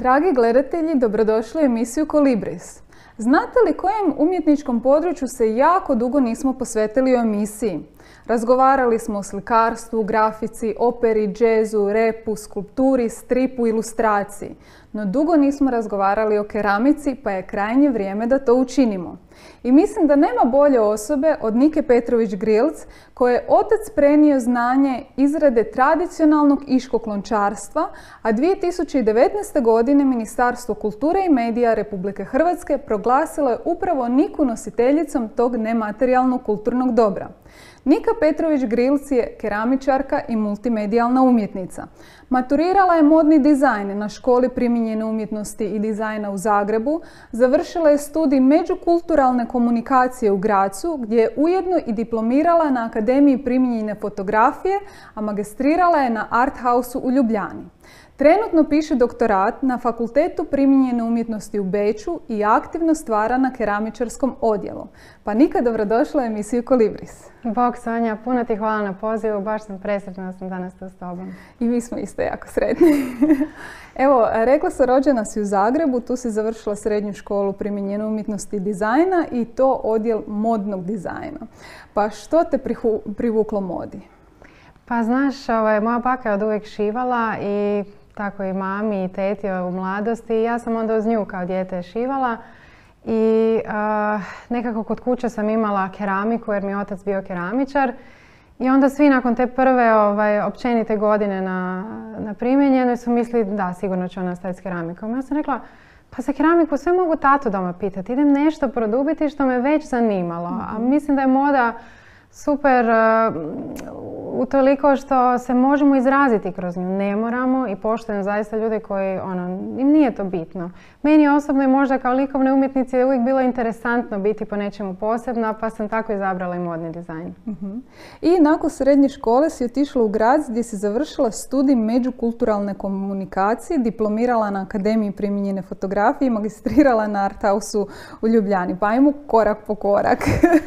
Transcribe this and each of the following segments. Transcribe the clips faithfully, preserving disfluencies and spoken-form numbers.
Dragi gledatelji, dobrodošli u emisiju Kolibris. Znate li kojem umjetničkom području se jako dugo nismo posvetili u emisiji? Razgovarali smo o slikarstvu, grafici, operi, džezu, repu, skulpturi, stripu, ilustraciji. No dugo nismo razgovarali o keramici, pa je krajnje vrijeme da to učinimo. I mislim da nema bolje osobe od Nike Petrović-Grilc, koje je otac prenio znanje izrade tradicionalnog iškog lončarstva, a dvije tisuće devetnaeste. godine Ministarstvo kulture i medija Republike Hrvatske proglasilo je upravo Niku nositeljicom tog nematerijalnog kulturnog dobra. Nika Petrović-Grilc je keramičarka i multimedijalna umjetnica. Maturirala je modni dizajn na Školi primijenjene umjetnosti i dizajna u Zagrebu, završila je studij međukulturalne komunikacije u Grazu, gdje je ujedno i diplomirala na Akademiji primijenjene fotografije, a magistrirala je na Art Houseu u Ljubljani. Trenutno piše doktorat na Fakultetu primijenjene umjetnosti u Beču i aktivno stvara na keramičarskom odjelu. Pa Nika, dobrodošla u emisiju Kolibris. Bog Sonja, puno ti hvala na pozivu, baš sam presretna da sam danas tu s tobom. I mi smo isto jako sretni. Evo, rekla sam, rođena si u Zagrebu, tu si završila srednju školu primijenjene umjetnosti i dizajna i to odjel modnog dizajna. Pa što te privuklo modi? Pa znaš, ovaj, moja baka je od uvijek šivala i tako i mami i teti u mladosti. Ja sam onda uz nju kao dijete šivala i uh, nekako kod kuće sam imala keramiku jer mi je otac bio keramičar. I onda svi nakon te prve ovaj, općenite godine na, na primjenjenoj su mislili da sigurno ću nastaviti s keramikom. Ja sam rekla, pa za keramiku sve mogu tatu doma pitati. Idem nešto produbiti što me već zanimalo. Mm-hmm. A mislim da je moda super uh, utoliko što se možemo izraziti kroz nju. Ne moramo i poštujem zaista ljude koji, ono, im nije to bitno. Meni osobno je možda kao likovne umjetnici je uvijek bilo interesantno biti po nečemu posebno, pa sam tako izabrala i modni dizajn. Uh-huh. I nakon srednje škole si otišla u Graz gdje si završila studij međukulturalne komunikacije, diplomirala na Akademiji primijenjene fotografije i magistrirala na Art Houseu u Ljubljani. Pa ajmo korak po korak.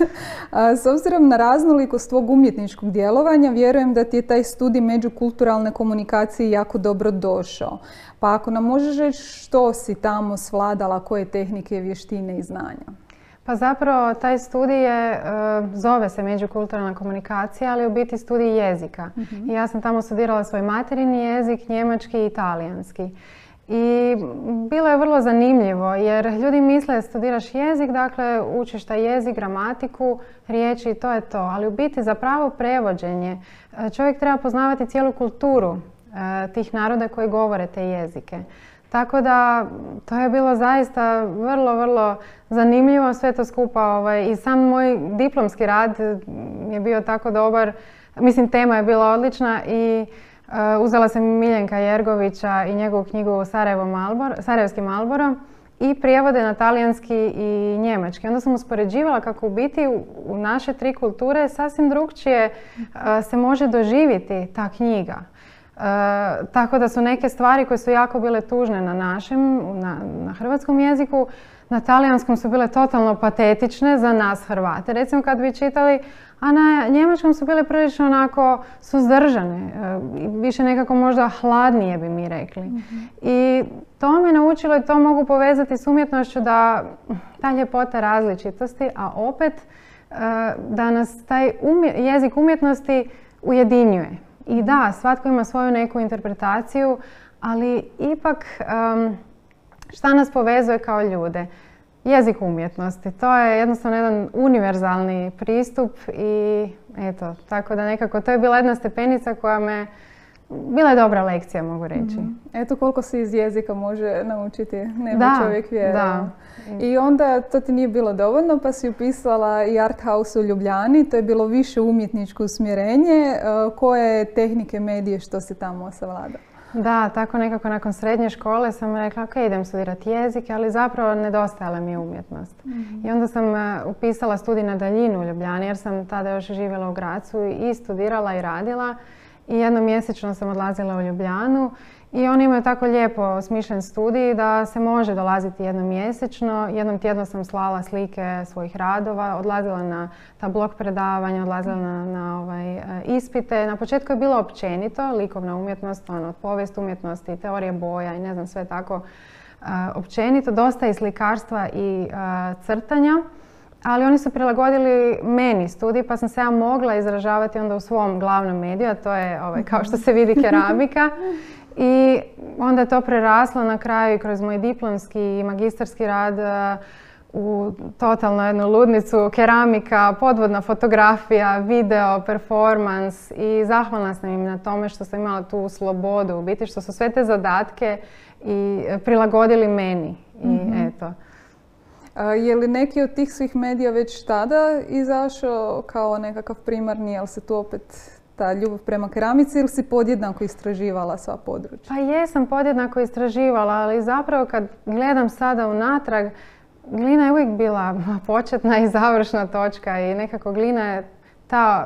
S obzirom na raznolikost tvog umjetničkog djelovanja, vjerujem da ti je taj studij međukulturalne komunikacije jako dobro došao. Pa ako nam možeš reći što si tamo svladala, koje tehnike, vještine i znanja? Pa zapravo taj studij je, zove se međukulturalna komunikacija, ali u biti studij jezika. Mm-hmm. I ja sam tamo studirala svoj materijni jezik, njemački i italijanski. I bilo je vrlo zanimljivo jer ljudi misle da studiraš jezik, dakle učiš taj jezik, gramatiku, riječi i to je to. Ali u biti za pravo prevođenje čovjek treba poznavati cijelu kulturu tih naroda koji govore te jezike. Tako da to je bilo zaista vrlo, vrlo zanimljivo sve to skupa. Ovaj, I sam moj diplomski rad je bio tako dobar, mislim tema je bila odlična i Uh, uzela sam Miljenka Jergovića i njegovu knjigu Sarajevo Malbor, Sarajevski Malboro i prijevode na talijanski i njemački. Onda sam uspoređivala kako u biti u, u naše tri kulture sasvim drukčije uh, se može doživjeti ta knjiga. Uh, tako da su neke stvari koje su jako bile tužne na našem, na, na hrvatskom jeziku, na talijanskom su bile totalno patetične za nas Hrvate. Recimo kad bi čitali, a na njemačkom su bile prilično onako suzdržane, više nekako možda hladnije bi mi rekli. Mm-hmm. I to me naučilo i to mogu povezati s umjetnošću da ta ljepota različitosti, a opet da nas taj umje, jezik umjetnosti ujedinjuje. I da, svatko ima svoju neku interpretaciju, ali ipak um, šta nas povezuje kao ljude? Jezik umjetnosti. To je jednostavno jedan univerzalni pristup i eto, tako da nekako to je bila jedna stepenica koja me, bila je dobra lekcija, mogu reći. Mm-hmm. Eto koliko se iz jezika može naučiti, nema da, čovjek vjeruje. Da. I onda to ti nije bilo dovoljno pa si upisala i Art House u Ljubljani, to je bilo više umjetničko usmjerenje. Koje tehnike medije što si tamo savladala? Da, tako nekako nakon srednje škole sam rekla ok, idem studirati jezik, ali zapravo nedostajala mi je umjetnost. Mm-hmm. I onda sam uh, upisala studij na daljinu u Ljubljani jer sam tada još živjela u Grazu i studirala i radila. I jednomjesečno sam odlazila u Ljubljanu I oni imaju tako lijepo smišljen studij da se može dolaziti jednom mjesečno. Jednom tjedno sam slala slike svojih radova, odlazila na ta blog predavanja, odlazila na, na ovaj, ispite. Na početku je bilo općenito, likovna umjetnost, ono, povijest umjetnosti, teorije boja i ne znam sve tako uh, općenito. Dosta i slikarstva i uh, crtanja. Ali oni su prilagodili meni studij, pa sam se ja mogla izražavati onda u svom glavnom mediju, a to je ovaj, kao što se vidi keramika. I onda je to preraslo na kraju kroz moj diplomski i magistarski rad u totalno jednu ludnicu, keramika, podvodna fotografija, video, performans i zahvalna sam im na tome što sam imala tu slobodu, u biti što su sve te zadatke i prilagodili meni. I mm-hmm. eto. A je li neki od tih svih medija već tada izašao kao nekakav primarni, jel se tu opet ta ljubav prema keramici ili si podjednako istraživala sva područja? Pa jesam podjednako istraživala, ali zapravo kad gledam sada unatrag, glina je uvijek bila početna i završna točka i nekako glina je ta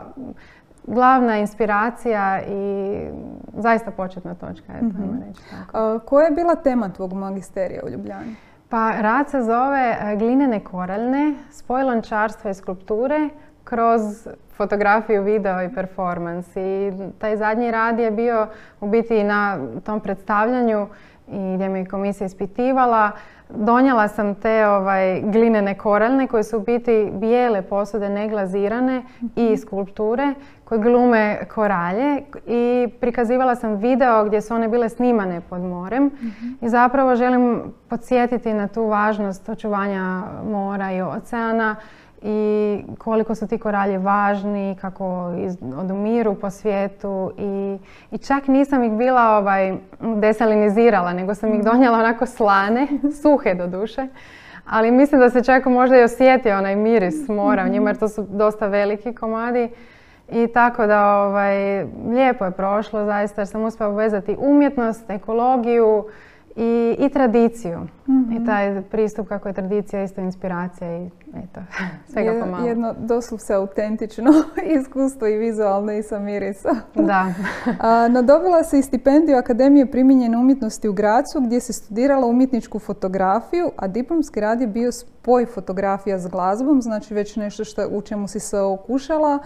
glavna inspiracija i zaista početna točka. Eto, mm-hmm. reći tako. A, koja je bila tema tvog magisterija u Ljubljani? Pa rad se zove Glinene koraljne, spoj lončarstva i skulpture kroz fotografiju, video i performans. I taj zadnji rad je bio u biti na tom predstavljanju i gdje me komisija ispitivala. Donijela sam te ovaj, glinene koraljne koje su u biti bijele posude, neglazirane i skulpture koje glume koralje i prikazivala sam video gdje su one bile snimane pod morem mm-hmm. i zapravo želim podsjetiti na tu važnost očuvanja mora i oceana i koliko su ti koralji važni, kako iz, odumiru po svijetu i, i čak nisam ih bila ovaj, desalinizirala, nego sam ih donijela onako slane, suhe do duše, ali mislim da se čak možda i osjetio onaj miris mora u njima jer to su dosta veliki komadi i tako da ovaj, lijepo je prošlo zaista jer sam uspjela povezati umjetnost, ekologiju I, i tradiciju. Mm-hmm. I taj pristup kako je tradicija isto inspiracija i eto, svega je, pomalo. Jedno doslovce autentično iskustvo i vizualno i sa mirisa. Da. A, no dobila si i stipendiju Akademije primijenjene umjetnosti u Grazu gdje si studirala umjetničku fotografiju, a diplomski rad je bio spoj fotografija s glazbom, znači već nešto što, u čemu si se okušala.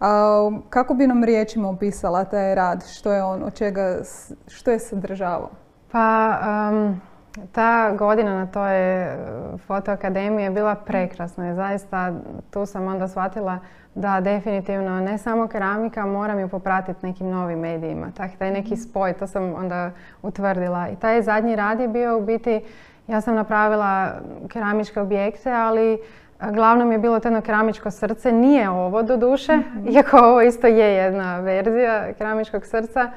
A, kako bi nam riječima opisala taj rad? Što je on, od čega, što je sadržavao? Pa um, ta godina na toj fotoakademiji je bila prekrasna i zaista tu sam onda shvatila da definitivno ne samo keramika, moram ju popratiti nekim novim medijima. Tak, taj neki spoj, to sam onda utvrdila. I taj zadnji rad je bio u biti, ja sam napravila keramičke objekte, ali glavno mi je bilo to jedno keramičko srce. Nije ovo do duše, mm-hmm. iako ovo isto je jedna verzija keramičkog srca.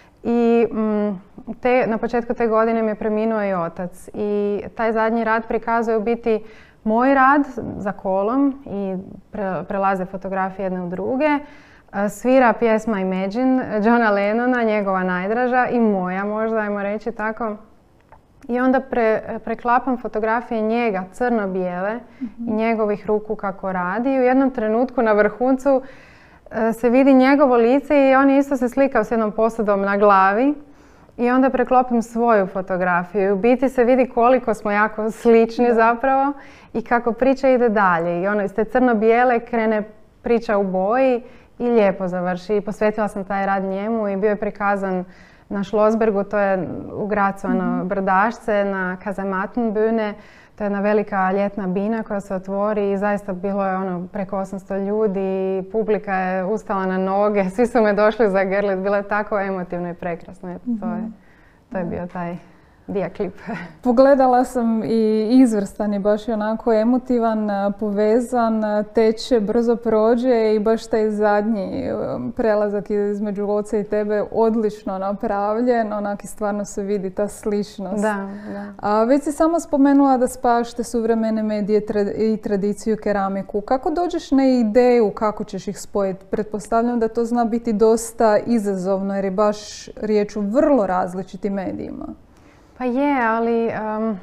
I mm, te, na početku te godine mi je preminuo i otac i taj zadnji rad prikazuje u biti moj rad za kolom i pre, prelaze fotografije jedne u druge. Svira pjesma Imagine Johna Lennona, njegova najdraža i moja možda, ajmo reći tako. I onda pre, preklapam fotografije njega, crno-bijele mm-hmm. i njegovih ruku kako radi. I u jednom trenutku na vrhuncu se vidi njegovo lice i on isto se slikao s jednom posudom na glavi i onda preklopim svoju fotografiju. U biti se vidi koliko smo jako slični da. Zapravo i kako priča ide dalje. I ono iz te crno-bijele krene priča u boji i lijepo završi. I posvetila sam taj rad njemu i bio je prikazan na Schlossbergu, to je u Grazu ono mm-hmm. brdašce, na Kasematenbühne. To je jedna velika ljetna bina koja se otvori i zaista bilo je ono preko osamsto ljudi, publika je ustala na noge, svi su me došli zagrliti, bilo je tako emotivno i prekrasno. Mm-hmm. To je, to je bio taj dijaklip. Pogledala sam i izvrstan je baš onako emotivan, povezan, teče, brzo prođe i baš taj zadnji prelazak između oca i tebe odlično napravljen, onak i stvarno se vidi ta sličnost. Da, da. A već si samo spomenula da spajaš te suvremene medije i tradiciju keramiku. Kako dođeš na ideju kako ćeš ih spojiti? Pretpostavljam da to zna biti dosta izazovno jer je baš riječ o vrlo različitim medijima. Pa je, ali um,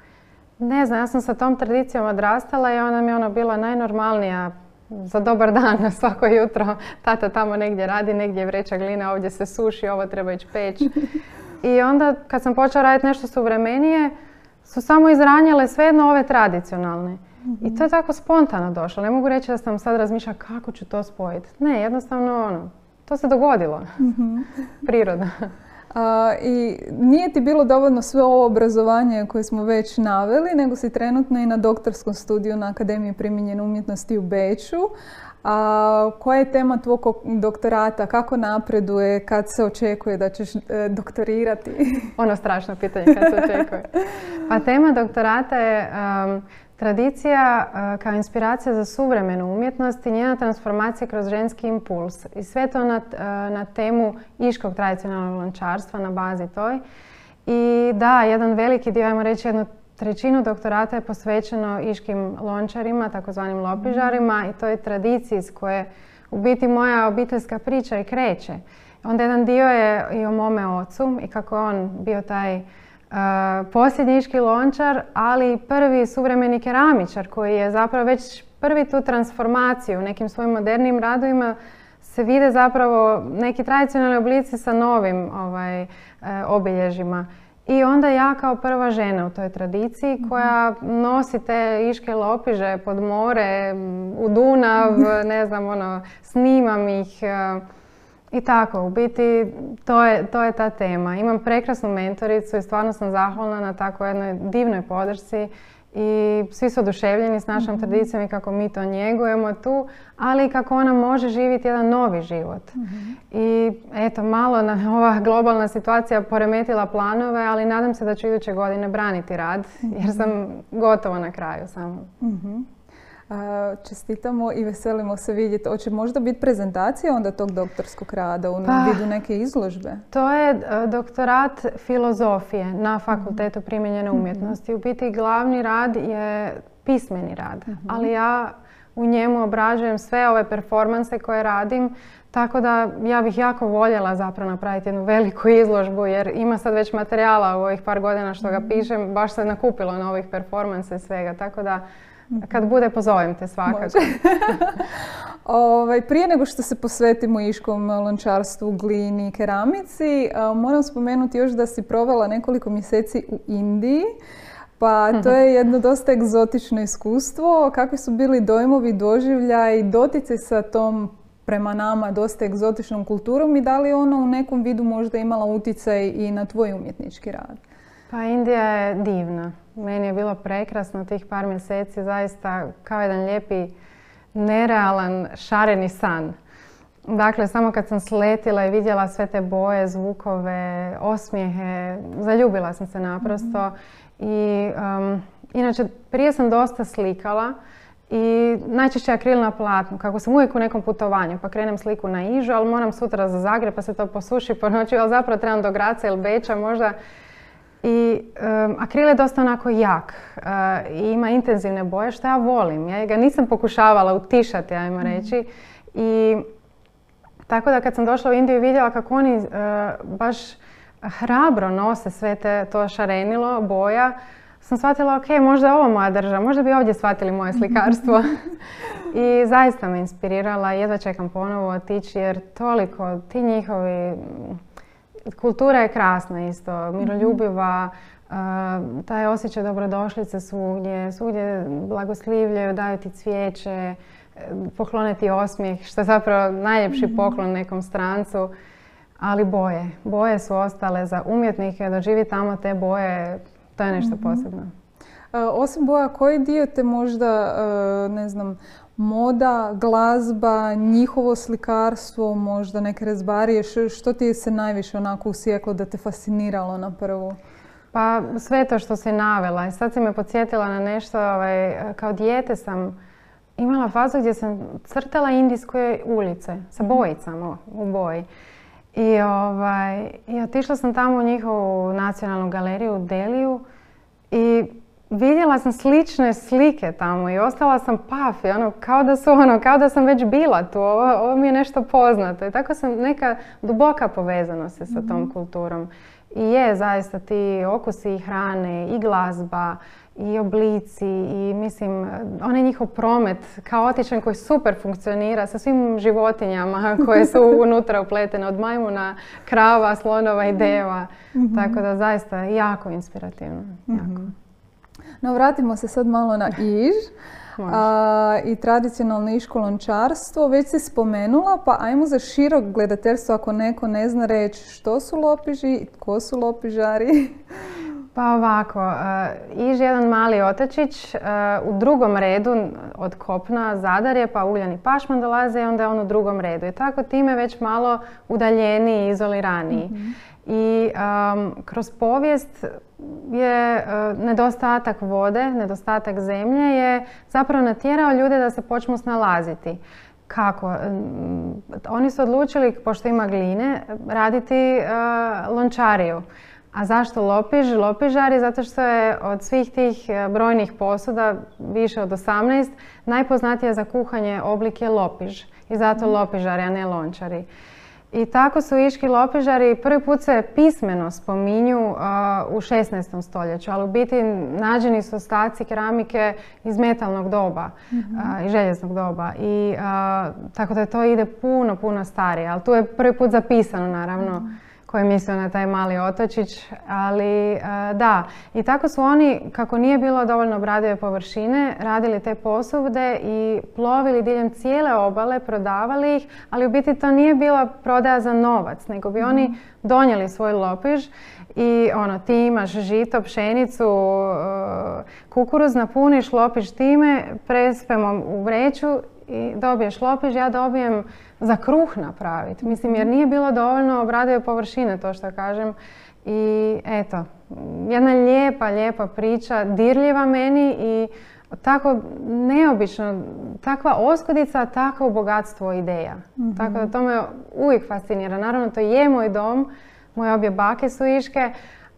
ne znam, ja sam sa tom tradicijom odrastala i ona mi je ono bila najnormalnija za dobar dan svako jutro. Tata tamo negdje radi, negdje vreća glina, ovdje se suši, ovo treba ići peć. I onda kad sam počela raditi nešto suvremenije, su samo izranjale svejedno ove tradicionalne. Mm-hmm. I to je tako spontano došlo. Ne mogu reći da sam sad razmišljala kako ću to spojiti. Ne, jednostavno ono, to se dogodilo. Mm-hmm. Priroda. A, I nije ti bilo dovoljno sve ovo obrazovanje koje smo već naveli, nego si trenutno i na doktorskom studiju na Akademiji primijenjene umjetnosti u Beču. A, koja je tema tvog doktorata? Kako napreduje? Kad se očekuje da ćeš e, doktorirati? Ono strašno pitanje, kad se očekuje. Pa tema doktorata je um, tradicija uh, kao inspiracija za suvremenu umjetnost i njena transformacija kroz ženski impuls. I sve to na, uh, na temu iškog tradicionalnog lončarstva na bazi toj. I da, jedan veliki dio, ajmo reći jednu trećinu doktorata je posvećeno iškim lončarima, takozvanim lopižarima, i to je tradiciji s koje u biti moja obiteljska priča i kreće. Onda jedan dio je i o mome ocu i kako je on bio taj uh, posljednji iški lončar, ali prvi suvremeni keramičar koji je zapravo već prvi tu transformaciju u nekim svojim modernim radovima se vide zapravo neki tradicionalni oblici sa novim ovaj, uh, obilježjima. I onda ja kao prva žena u toj tradiciji koja nosi te iške lopiže pod more, u Dunav, ne znam, ono, snimam ih i tako. U biti to je, to je ta tema. Imam prekrasnu mentoricu i stvarno sam zahvalna na tako jednoj divnoj podršci i svi su oduševljeni s našom mm-hmm. tradicijom i kako mi to njegujemo tu, ali i kako ona može živjeti jedan novi život. Mm-hmm. I eto, malo na ova globalna situacija poremetila planove, ali nadam se da ću iduće godine braniti rad, jer sam gotovo na kraju samo. Mm-hmm. A, čestitamo i veselimo se vidjeti. Hoće možda biti prezentacija onda tog doktorskog rada u pa, vidu neke izložbe? To je uh, doktorat filozofije na Fakultetu primijenjene umjetnosti. Mm-hmm. U biti glavni rad je pismeni rad, mm-hmm. ali ja u njemu obrađujem sve ove performanse koje radim, tako da ja bih jako voljela zapravo napraviti jednu veliku izložbu, jer ima sad već materijala u ovih par godina što ga pišem, baš se nakupilo na ovih performansa i svega, tako da kad bude, pozovem te svakako. Ovaj, prije nego što se posvetimo iškom lončarstvu, glini i keramici, moram spomenuti još da si provela nekoliko mjeseci u Indiji. Pa to je jedno dosta egzotično iskustvo. Kakvi su bili dojmovi, doživljaj i dotici sa tom prema nama dosta egzotičnom kulturom i da li ona u nekom vidu možda imala utjecaj i na tvoj umjetnički rad? Pa Indija je divna. Meni je bilo prekrasno tih par mjeseci, zaista kao jedan lijepi, nerealan, šareni san. Dakle, samo kad sam sletila i vidjela sve te boje, zvukove, osmijehe, zaljubila sam se naprosto. Mm-hmm. I um, inače, prije sam dosta slikala i najčešće akril na platnu, kako sam uvijek u nekom putovanju, pa krenem sliku na Ižu, ali moram sutra za Zagreb pa se to posuši po noći, ali zapravo trebam do Graca ili Beča možda. I um, akril je dosta onako jak uh, i ima intenzivne boje, što ja volim. Ja ga nisam pokušavala utišati, ajmo reći. Mm-hmm. I tako da kad sam došla u Indiju i vidjela kako oni uh, baš hrabro nose sve te, to šarenilo boja, sam shvatila, ok, možda je ovo moja država, možda bi ovdje shvatili moje slikarstvo. I zaista me inspirirala, jedva čekam ponovo otići jer toliko, ti njihovi, kultura je krasna isto, miroljubiva, uh, taj osjećaj dobrodošlice svugdje, svugdje blagoslivljaju, daju ti cvijeće, poklone ti osmijeh, što je zapravo najljepši poklon nekom strancu. Ali boje, boje su ostale za umjetnike, da živi tamo te boje, to je nešto posebno. Uh, osim boja, koji dio te možda, uh, ne znam, moda, glazba, njihovo slikarstvo, možda neke rezbarije, što, što ti se najviše onako usjeklo da te fasciniralo na prvu? Pa sve to što si navela. I sad si me podsjetila na nešto, ovaj, kao dijete sam imala fazu gdje sam crtala indijske ulice sa bojicama u boji. I, ovaj, i otišla sam tamo u njihovu nacionalnu galeriju u Deliju i vidjela sam slične slike tamo i ostala sam paf, ono, kao da su ono, kao da sam već bila tu, ovo, ovo mi je nešto poznato. I tako sam neka duboka povezanost se sa tom kulturom. I je zaista ti okusi i hrane i glazba i oblici i mislim onaj njihov promet kaotičan koji super funkcionira sa svim životinjama koje su unutra upletene od majmuna, krava, slonova i deva. Mm-hmm. Tako da zaista jako inspirativno. Mm-hmm. Jako. No, vratimo se sad malo na Iž a, i tradicionalno iško lončarstvo. Već si spomenula, pa ajmo za širok gledateljstvo ako neko ne zna reći što su lopiži, tko su lopižari. Pa ovako, Iž je jedan mali otočić, u drugom redu od kopna Zadarje, pa Ugljan i Pašman dolaze i onda je on u drugom redu. I tako time već malo udaljeniji i izoliraniji. Mm-hmm. I um, kroz povijest je uh, nedostatak vode, nedostatak zemlje je zapravo natjerao ljude da se počnu snalaziti. Kako? Um, oni su odlučili, pošto ima gline, raditi uh, lončariju. A zašto lopiž? Lopižari zato što je od svih tih brojnih posuda, više od osamnaest, najpoznatija za kuhanje oblik je lopiž. I zato lopižari, a ne lončari. I tako su iški lopižari, prvi put se pismeno spominju uh, u šesnaestom stoljeću, ali u biti nađeni su ostaci keramike iz metalnog doba mm-hmm. uh, i željeznog doba. I uh, tako da to ide puno, puno starije, ali tu je prvi put zapisano naravno. Mm-hmm. Koji je mislio na taj mali otočić, ali uh, da. I tako su oni, kako nije bilo dovoljno obradive površine, radili te posude i plovili diljem cijele obale, prodavali ih, ali u biti to nije bila prodaja za novac, nego bi mm-hmm. oni donijeli svoj lopiž i ono, ti imaš žito, pšenicu, uh, kukuruz, napuniš lopiž time, prespemo u vreću i dobiješ lopiž, ja dobijem za kruh napraviti. Mislim, jer nije bilo dovoljno obradive površine, to što kažem. I eto, jedna lijepa, lijepa priča, dirljiva meni i tako neobično, takva oskudica, takvo bogatstvo ideja. Mm-hmm. Tako da to me uvijek fascinira. Naravno, to je moj dom, moje obje bake su iške,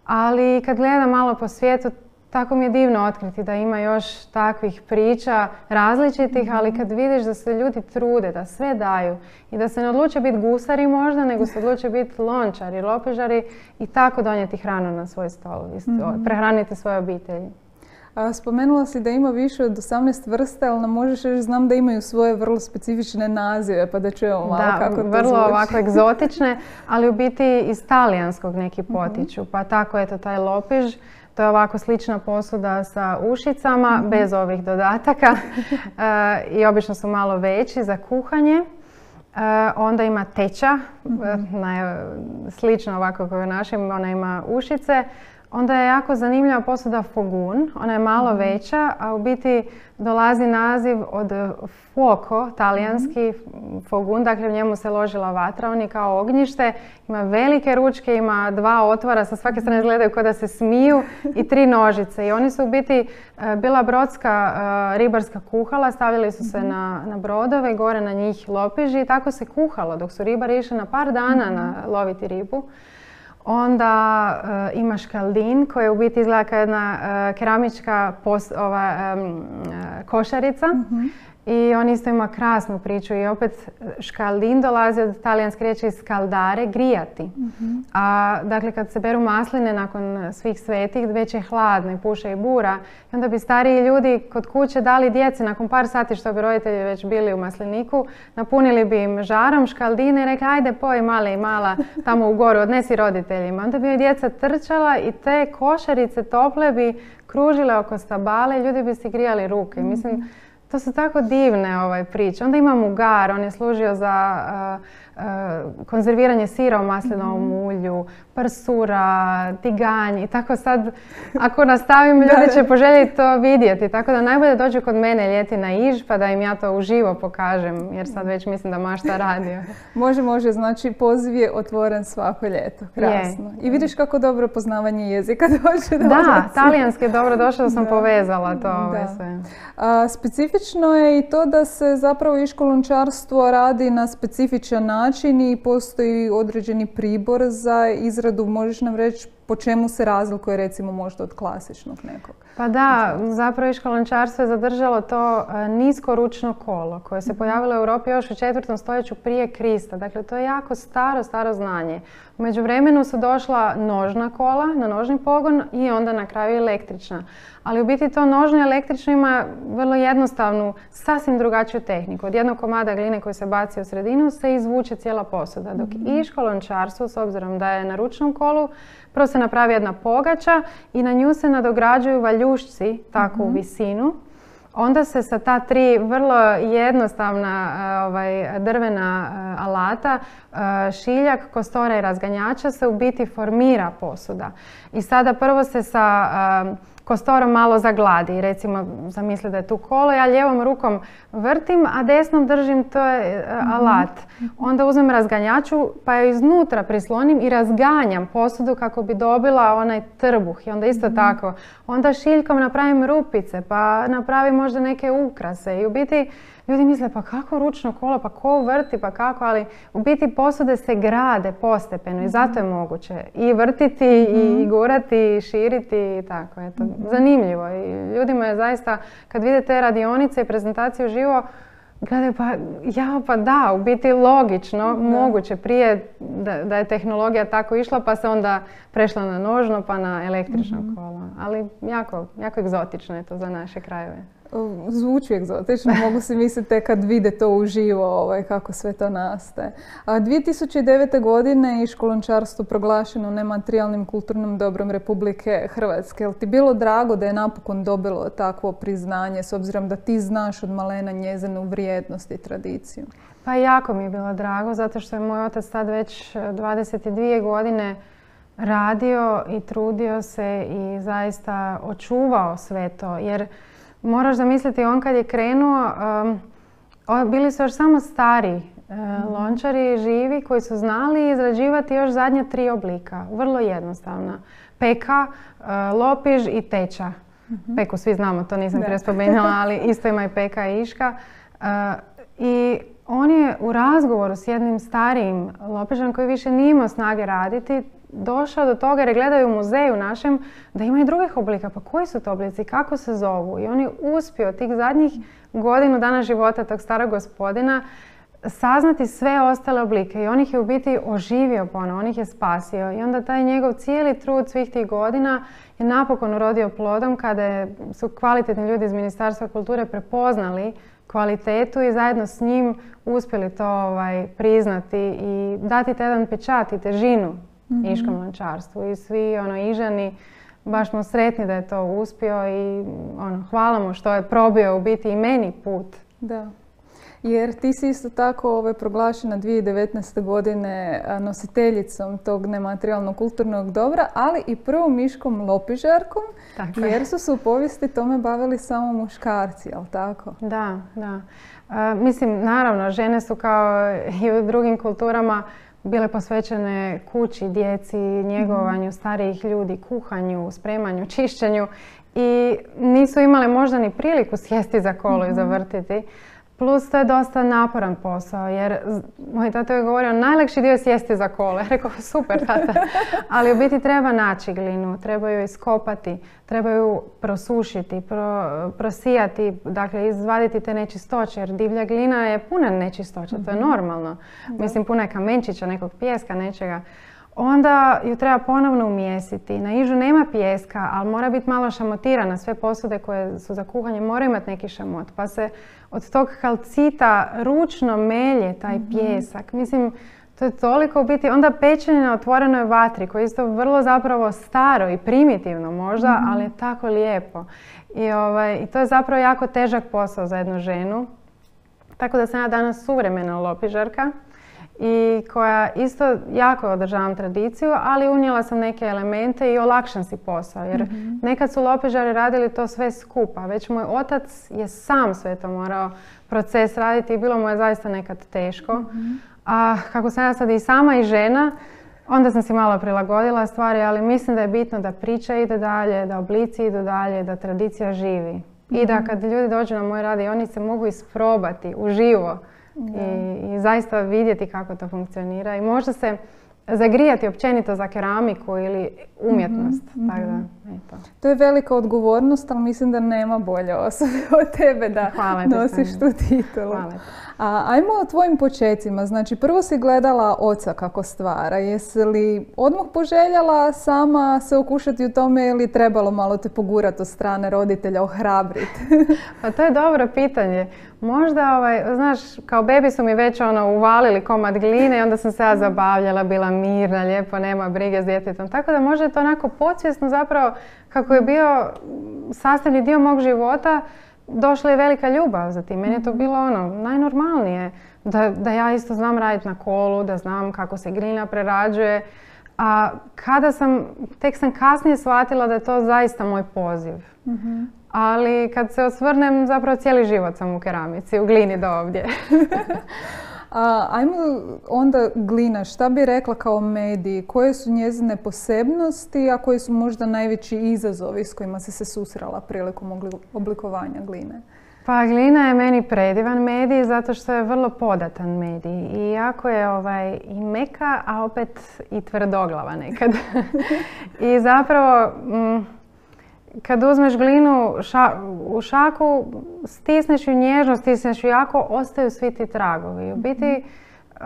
ali kad gledam malo po svijetu, tako mi je divno otkriti da ima još takvih priča različitih, mm-hmm. ali kad vidiš da se ljudi trude, da sve daju i da se ne odluče biti gusari možda, nego se odluče biti lončari, lopižari i tako donijeti hranu na svoj stol, mm-hmm. prehraniti svoje obitelji. A, spomenula si da ima više od osamnaest vrsta, ali nam možeš reći, znam da imaju svoje vrlo specifične nazive, pa da čujemo malo da, kako to vrlo zvuči. Ovako egzotične, ali u biti iz talijanskog neki potiču, mm-hmm. pa tako eto taj lopiž. To je ovako slična posuda sa ušicama, mm-hmm. bez ovih dodataka e, i obično su malo veći za kuhanje. E, onda ima teča, mm-hmm. e, slično ovako kao našim, ona ima ušice. Onda je jako zanimljiva posuda fogun, ona je malo mm-hmm. veća, a u biti dolazi naziv od fuoco, talijanski mm-hmm. fogun, dakle u njemu se ložila vatra, on je kao ognjište, ima velike ručke, ima dva otvora, sa svake strane izgledaju kao da se smiju i tri nožice. I oni su u biti bila brodska ribarska kuhala, stavili su se mm-hmm. na, na brodove, gore na njih lopiži i tako se kuhalo dok su ribari išli na par dana mm-hmm. na loviti ribu. Onda uh, ima škaldin koji u biti izgleda kao jedna uh, keramička pos, ova, um, uh, košarica. Mm-hmm. I on isto ima krasnu priču i opet škaldin dolazi od talijanske riječi skaldare, grijati. Mm-hmm. A dakle kad se beru masline nakon svih svetih već je hladno i puše i bura i onda bi stariji ljudi kod kuće dali djeci nakon par sati što bi roditelji već bili u masliniku, napunili bi im žarom škaldine i rekli ajde poj mali i mala tamo u goru, odnesi roditeljima. Onda bi djeca trčala i te košarice tople bi kružile oko stabale i ljudi bi si grijali ruke. Mm-hmm. Mislim, to su tako divne ovaj, priče. Onda ima mugar, on je služio za uh, uh, konzerviranje sira u maslinovom mm-hmm. ulju, prsura, tiganj i tako sad, ako nastavim, ljudi će poželjeti to vidjeti. Tako da najbolje dođu kod mene ljeti na Iž pa da im ja to uživo pokažem, jer sad već mislim da mašta radio. Može, može, znači poziv je otvoren svako ljeto. Krasno. Je. I vidiš kako dobro poznavanje jezika dođe do Da, odlazi. talijanski je dobro došlo da sam da. povezala to ove sve. A, specifično je i to da se zapravo iško lončarstvo radi na specifičan način i postoji određeni pribor za izradu. Možeš nam reći po po čemu se razlikuje recimo možda od klasičnog nekog? Pa da, zapravo Iško lončarstvo je zadržalo to nisko ručno kolo koje se pojavilo u Europi još u četvrtom stoljeću prije Krista. Dakle, to je jako staro, staro znanje. U međuvremenu su došla nožna kola na nožni pogon i onda na kraju električna. Ali u biti to nožno i električno ima vrlo jednostavnu, sasvim drugačiju tehniku. Od jednog komada gline koji se baci u sredinu se izvuče cijela posuda. Dok Iško lončarstvo, s obzirom da je na ručnom kolu, prvo se napravi jedna pogača i na nju se nadograđuju valjušci, tako u visinu. Onda se sa ta tri vrlo jednostavna ovaj, drvena alata, šiljak, kostora i razganjača se u biti formira posuda. I sada prvo se sa kostorom malo zagladi. Recimo, zamisli da je tu kolo, ja lijevom rukom vrtim, a desnom držim to je alat. Onda uzmem razganjaču pa je iznutra prislonim i razganjam posudu kako bi dobila onaj trbuh. I onda isto tako. Onda šiljkom napravim rupice, pa napravim možda neke ukrase. I u biti ljudi misle pa kako ručno kolo, pa ko vrti, pa kako, ali u biti posude se grade postepeno i zato je moguće i vrtiti i gurati i širiti i tako. Eto, zanimljivo i ljudima je zaista kad vide te radionice i prezentacije uživo gledaju pa ja pa da, u biti logično, moguće prije da, da je tehnologija tako išla pa se onda prešla na nožno pa na električno kolo. Ali jako, jako egzotično je to za naše krajeve. Zvuči egzotično, mogu si misliti kad vide to uživo ovaj, kako sve to nastaje. A dvije tisuće devete. godine Iško lončarstvo proglašeno nematerijalnim kulturnim dobrom Republike Hrvatske. Jel ti bilo drago da je napokon dobilo takvo priznanje s obzirom da ti znaš od malena njezinu vrijednost i tradiciju? Pa jako mi je bilo drago zato što je moj otac tad već dvadeset dvije godine radio i trudio se i zaista očuvao sve to. Jer moraš zamisliti, on kad je krenuo, um, bili su još samo stari uh, lončari živi koji su znali izrađivati još zadnja tri oblika. Vrlo jednostavna. Peka, uh, lopiž i teča. Mm-hmm. Peku svi znamo, to nisam prije spomenula, ali isto ima i peka i iška. Uh, I on je u razgovoru s jednim starijim lopižem koji više nije imao snage raditi, došao do toga jer je gledao u muzeju našem da ima i drugih oblika. Pa koji su to oblici, kako se zovu? I on je uspio tih zadnjih godinu dana života tog starog gospodina saznati sve ostale oblike i on ih je u biti oživio ponovo, on ih je spasio. I onda taj njegov cijeli trud svih tih godina je napokon urodio plodom kada su kvalitetni ljudi iz Ministarstva kulture prepoznali kvalitetu i zajedno s njim uspjeli to ovaj, priznati i dati te jedan pečat i težinu mm-hmm. Iškom lončarstvu. I svi ono, Ižani baš smo sretni da je to uspio i ono, hvala mu što je probio u biti i meni put. Da. Jer ti si isto tako ove, proglašena dvije tisuće devetnaeste. godine nositeljicom tog nematerijalnog kulturnog dobra, ali i prvom Iškom lopižarkom, tako jer su se u povijesti tome bavili samo muškarci, jel tako? Da, da. E, mislim, naravno, žene su kao i u drugim kulturama bile posvećene kući, djeci, njegovanju mm. starijih ljudi, kuhanju, spremanju, čišćenju i nisu imale možda ni priliku sjesti za kolo mm-hmm. i zavrtiti. Plus to je dosta naporan posao jer moj tata je govorio najlakši dio je sjesti za kolo. Ja rekao super tata, ali u biti treba naći glinu, treba ju iskopati, treba ju prosušiti, pro, prosijati, dakle izvaditi te nečistoće jer divlja glina je puna nečistoća, to je normalno. Da. Mislim puna je kamenčića, nekog pijeska, nečega. Onda ju treba ponovno umjesiti. Na Ižu nema pijeska, ali mora biti malo šamotirana. Sve posude koje su za kuhanje moraju imati neki šamot. Pa se od tog kalcita ručno melje taj pijesak. Mislim, to je toliko u biti. Onda pečenje na otvorenoj vatri, koje je isto vrlo zapravo staro i primitivno možda, mm-hmm. ali je tako lijepo. I, ovaj, I to je zapravo jako težak posao za jednu ženu. Tako da sam ja danas suvremena lopižarka. I koja isto jako održavam tradiciju, ali unijela sam neke elemente i olakšam si posao. Jer mm-hmm. nekad su lopižari radili to sve skupa. Već moj otac je sam sve to morao proces raditi i bilo mu je zaista nekad teško. Mm-hmm. A kako sam ja sad i sama i žena, onda sam si malo prilagodila stvari, ali mislim da je bitno da priča ide dalje, da oblici idu dalje, da tradicija živi. Mm-hmm. I da kad ljudi dođu na moj rad i oni se mogu isprobati uživo. I, i zaista vidjeti kako to funkcionira i možda se zagrijati općenito za keramiku ili umjetnost. Mm-hmm. Tako da, eto. To je velika odgovornost, ali mislim da nema bolje osobe od tebe da nosiš tu titulu. A, ajmo o tvojim počecima. Znači, prvo si gledala oca kako stvara. Jesi li odmah poželjela sama se okušati u tome ili trebalo malo te pogurati od strane roditelja, ohrabriti? Pa to je dobro pitanje. Možda, ovaj, znaš, kao bebi su mi već ono, uvalili komad gline i onda sam se ja zabavljala, bila mirna, lijepo, nema brige s djetetom. Tako da možda je to onako podsvjesno zapravo kako je bio sastavni dio mog života, došla je velika ljubav za tim. Meni je to bilo ono, najnormalnije. Da, da ja isto znam raditi na kolu, da znam kako se glina prerađuje. A kada sam, tek sam kasnije shvatila da je to zaista moj poziv. Mm-hmm. Ali kad se osvrnem, zapravo cijeli život sam u keramici, u glini do ovdje. A, ajmo onda glina, šta bi rekla kao medij? Koje su njezine posebnosti, a koji su možda najveći izazovi s kojima si se susrela prilikom oblikovanja gline? Pa glina je meni predivan medij zato što je vrlo podatan medij i jako je ovaj, i meka, a opet i tvrdoglava nekad. I zapravo m, kad uzmeš glinu ša, u šaku, stisneš ju nježno, stisneš ju jako, ostaju svi ti tragovi. U biti uh,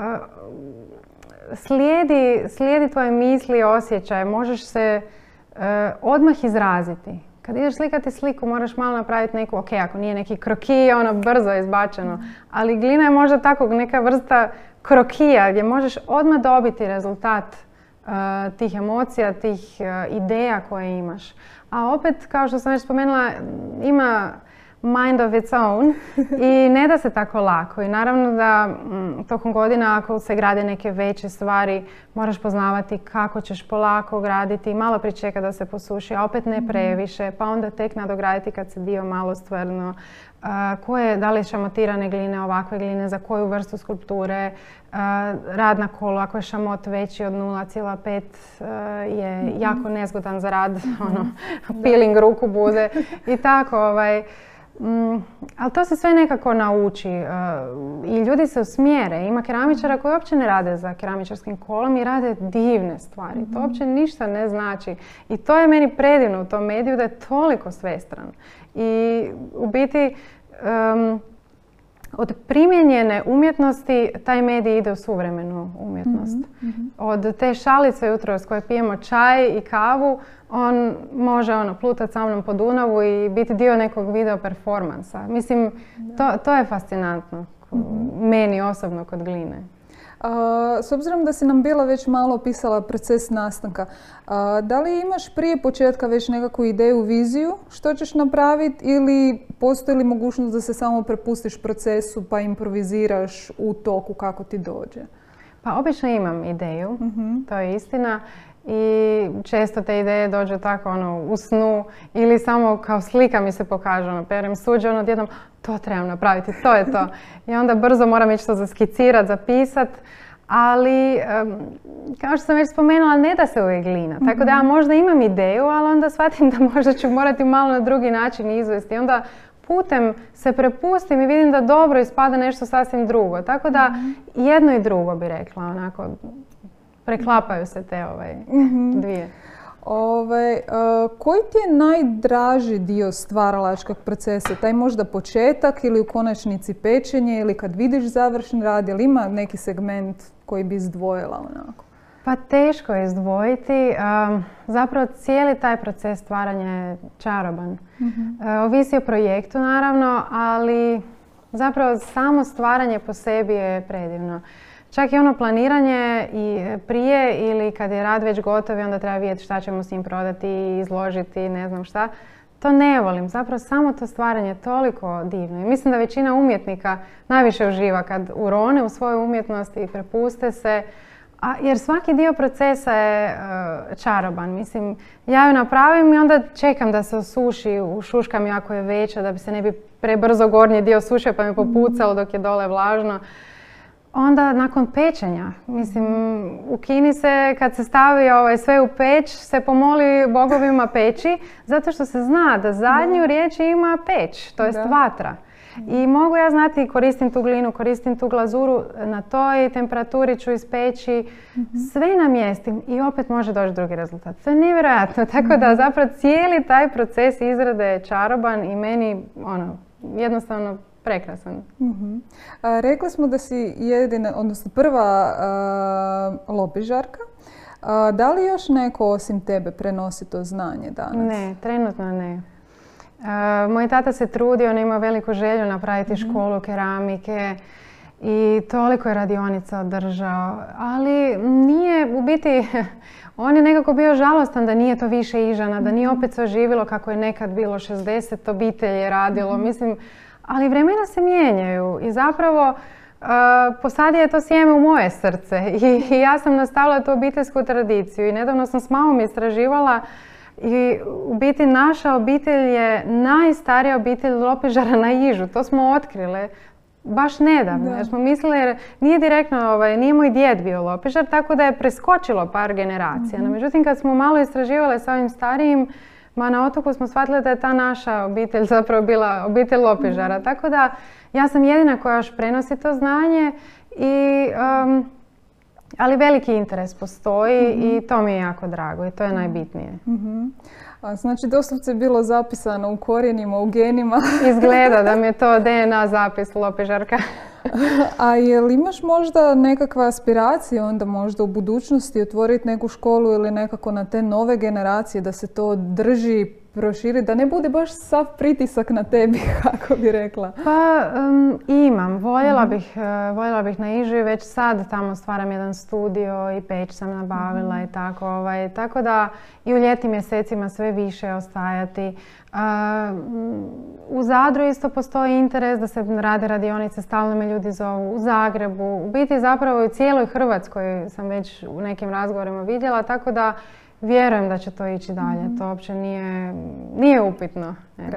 slijedi, slijedi tvoje misli, osjećaje, možeš se uh, odmah izraziti. Kad ideš slikati sliku, moraš malo napraviti neku, ok, ako nije neki kroki, ono brzo je izbačeno, ali glina je možda tako neka vrsta krokija gdje možeš odmah dobiti rezultat uh, tih emocija, tih uh, ideja koje imaš. A opet, kao što sam već spomenula, ima mind of its own i ne da se tako lako. I naravno da m, tokom godina ako se grade neke veće stvari, moraš poznavati kako ćeš polako graditi, malo pričekati da se posuši, a opet ne previše, pa onda tek nadograditi kad se dio malo stvrdno. Uh, koje, da li šamotirane gline, ovakve gline, za koju vrstu skulpture, uh, rad na kolu, ako je šamot veći od nula zarez pet uh, je mm-hmm. jako nezgodan za rad, mm-hmm. ono, peeling ruku bude i tako. Ovaj, Mm, ali to se sve nekako nauči uh, i ljudi se usmjere. Ima keramičara koji uopće ne rade za keramičarskim kolom i rade divne stvari. Mm-hmm. To uopće ništa ne znači. I to je meni predivno u tom mediju da je toliko svestran. I u biti um, od primijenjene umjetnosti taj medij ide u suvremenu umjetnost. Mm-hmm. Od te šalice jutro s koje pijemo čaj i kavu, on može ono, plutati sa mnom po Dunavu i biti dio nekog video performansa. Mislim, to, to je fascinantno mm-hmm. meni osobno kod gline. A, s obzirom da si nam bila već malo opisala proces nastanka, a, da li imaš prije početka već nekakvu ideju, viziju što ćeš napraviti ili postoji li mogućnost da se samo prepustiš procesu pa improviziraš u toku kako ti dođe? Pa obično imam ideju, mm-hmm. to je istina. I često te ideje dođu tako ono, u snu ili samo kao slika mi se pokaže, ono, perem suđe, ono, odjednom to trebam napraviti, to je to. I onda brzo moram ići to zaskicirati, zapisati, ali um, kao što sam već spomenula, ne da se uvijek glina. Mm-hmm. Tako da ja možda imam ideju, ali onda shvatim da možda ću morati malo na drugi način izvesti. I onda putem se prepustim i vidim da dobro ispada nešto sasvim drugo. Tako da mm-hmm. jedno i drugo bi rekla, onako. Preklapaju se te ovaj, mm-hmm. dvije. Ove, uh, koji ti je najdraži dio stvaralačkog procesa? Taj možda početak ili u konačnici pečenje ili kad vidiš završen rad? Ili ima neki segment koji bi izdvojila onako? Pa teško je izdvojiti. Um, zapravo cijeli taj proces stvaranja je čaroban. Mm-hmm. Uh, ovisi o projektu naravno, ali zapravo samo stvaranje po sebi je predivno. Čak i ono planiranje i prije ili kad je rad već gotov i onda treba vidjeti šta ćemo s njim prodati, izložiti, ne znam šta. To ne volim. Zapravo samo to stvaranje je toliko divno. I mislim da većina umjetnika najviše uživa kad urone u svoju umjetnost i prepuste se. A, jer svaki dio procesa je uh, čaroban. Mislim, ja ju napravim i onda čekam da se osuši, ušuškam ju ako je veća da bi se ne bi prebrzo gornji dio sušio pa mi popucalo dok je dole vlažno. Onda nakon pečenja, mislim, u Kini se kad se stavi ovaj, sve u peć, se pomoli bogovima peći, zato što se zna da zadnju riječ ima peć, to jest vatra. I mogu ja znati, koristim tu glinu, koristim tu glazuru, na toj temperaturi ću ispeći, sve namjestim i opet može doći drugi rezultat. To je nevjerojatno, tako da zapravo cijeli taj proces izrade je čaroban i meni ono, jednostavno prekrasan. Uh-huh. A, rekli smo da si jedina, odnosno prva a, lopižarka. A, da li još neko osim tebe prenosi to znanje danas? Ne, trenutno ne. A, moj tata se trudio, on ima veliku želju napraviti uh-huh. školu keramike i toliko je radionica održao, ali nije u biti, on je nekako bio žalostan da nije to više Ižana, da nije opet se oživilo kako je nekad bilo, šezdeset obitelji je radilo, uh-huh. mislim, ali vremena se mijenjaju i zapravo uh, posadio je to sjeme u moje srce I, i ja sam nastavila tu obiteljsku tradiciju i nedavno sam s mamom istraživala i u biti naša obitelj je najstarija obitelj lopižara na Ižu, to smo otkrile baš nedavno, da. Jer smo mislili, jer nije direktno, ovaj, nije moj djed bio lopižar, tako da je preskočilo par generacija. Mm-hmm. No, međutim, kad smo malo istraživali sa ovim starijim, ma na otoku smo shvatili da je ta naša obitelj zapravo bila obitelj lopižara. Mm-hmm. Tako da ja sam jedina koja još prenosi to znanje, i, um, ali veliki interes postoji mm-hmm. i to mi je jako drago i to je najbitnije. Mm-hmm. A, znači doslovce je bilo zapisano u korijenima, u genima. Izgleda da mi je to D N A zapis lopižarka. A jel imaš možda nekakva aspiracija onda možda u budućnosti otvoriti neku školu ili nekako na te nove generacije da se to drži, proširi, da ne bude baš sav pritisak na tebi, kako bi rekla? Pa um, imam. Voljela, mm-hmm. bih, uh, voljela bih na Ižu i već sad tamo stvaram jedan studio i peć sam nabavila mm-hmm. i tako. Ovaj, tako da i u ljetnim mjesecima sve više ostajati. Uh, u Zadru isto postoji interes da se rade radionice, stalno me ljudi zovu, u Zagrebu. U biti zapravo i u cijeloj Hrvatskoj sam već u nekim razgovorima vidjela, tako da vjerujem da će to ići dalje. Mm-hmm. To uopće nije, nije upitno.